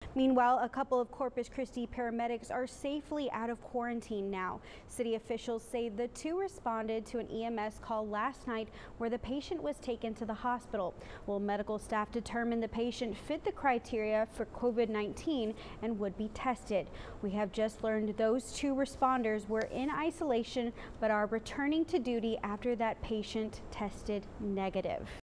Meanwhile, a couple of Corpus Christi paramedics are safely out of quarantine now. City officials say the two responded to an EMS call last night where the patient was taken to the hospital. Well, medical staff determined the patient fit the criteria for COVID-19 and would be tested. We have just learned those two responders were in isolation but are returning to duty after that patient tested negative.